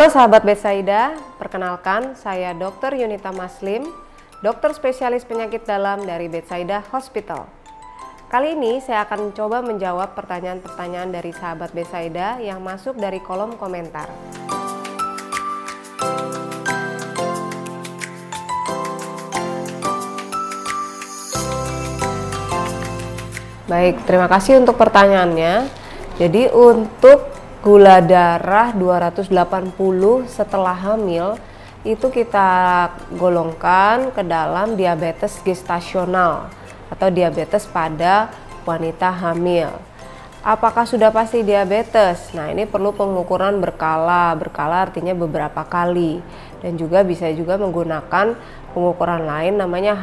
Halo sahabat Betsaida, perkenalkan saya Dr. Yunita Maslim, dokter spesialis penyakit dalam dari Betsaida Hospital. Kali ini saya akan mencoba menjawab pertanyaan-pertanyaan dari sahabat Betsaida yang masuk dari kolom komentar. Baik, terima kasih untuk pertanyaannya. Jadi untuk gula darah 280 setelah hamil itu kita golongkan ke dalam diabetes gestasional atau diabetes pada wanita hamil. Apakah sudah pasti diabetes? Nah, ini perlu pengukuran berkala. Berkala artinya beberapa kali, dan juga bisa juga menggunakan pengukuran lain namanya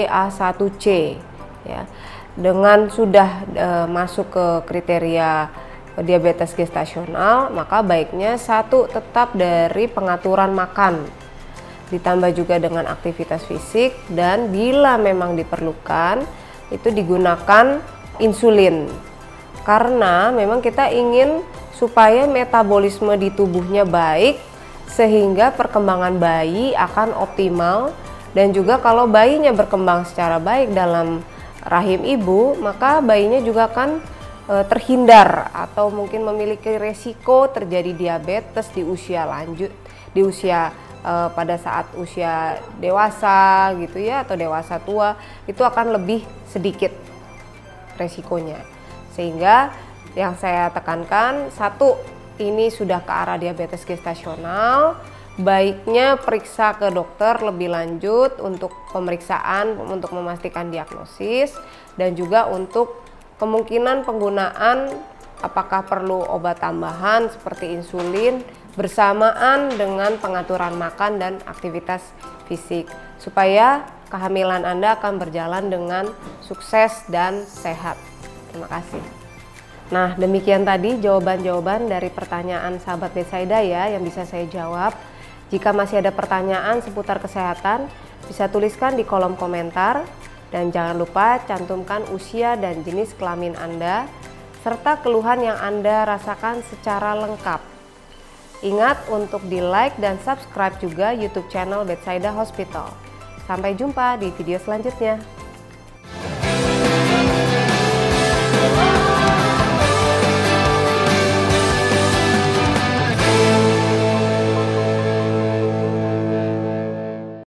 HbA1c ya. Dengan sudah masuk ke kriteria diabetes gestasional, maka baiknya satu tetap dari pengaturan makan, ditambah juga dengan aktivitas fisik, dan bila memang diperlukan itu digunakan insulin, karena memang kita ingin supaya metabolisme di tubuhnya baik sehingga perkembangan bayi akan optimal, dan juga kalau bayinya berkembang secara baik dalam rahim ibu, maka bayinya juga akan terhindar atau mungkin memiliki resiko terjadi diabetes di usia lanjut, di usia pada saat usia dewasa gitu ya, atau dewasa tua, itu akan lebih sedikit resikonya. Sehingga yang saya tekankan, satu, ini sudah ke arah diabetes gestasional, baiknya periksa ke dokter lebih lanjut untuk pemeriksaan untuk memastikan diagnosis, dan juga untuk kemungkinan penggunaan apakah perlu obat tambahan seperti insulin bersamaan dengan pengaturan makan dan aktivitas fisik, supaya kehamilan Anda akan berjalan dengan sukses dan sehat. Terima kasih. Nah, demikian tadi jawaban-jawaban dari pertanyaan sahabat Betsaida ya yang bisa saya jawab. Jika masih ada pertanyaan seputar kesehatan, bisa tuliskan di kolom komentar. Dan jangan lupa cantumkan usia dan jenis kelamin Anda, serta keluhan yang Anda rasakan secara lengkap. Ingat untuk di like dan subscribe juga YouTube channel Betsaida Hospital. Sampai jumpa di video selanjutnya.